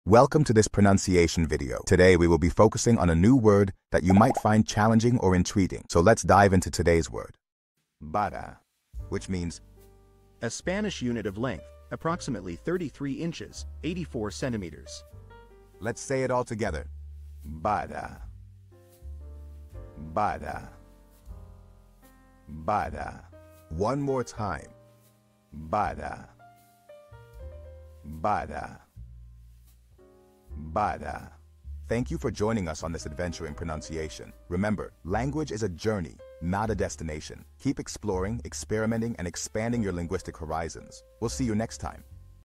Welcome to this pronunciation video. Today we will be focusing on a new word that you might find challenging or intriguing. So let's dive into today's word. Vara, which means a Spanish unit of length, approximately 33 inches, 84 centimeters. Let's say it all together. Vara. Vara. Vara. One more time. Vara. Vara. Vara. Thank you for joining us on this adventure in pronunciation. Remember, language is a journey, not a destination. Keep exploring, experimenting, and expanding your linguistic horizons. We'll see you next time.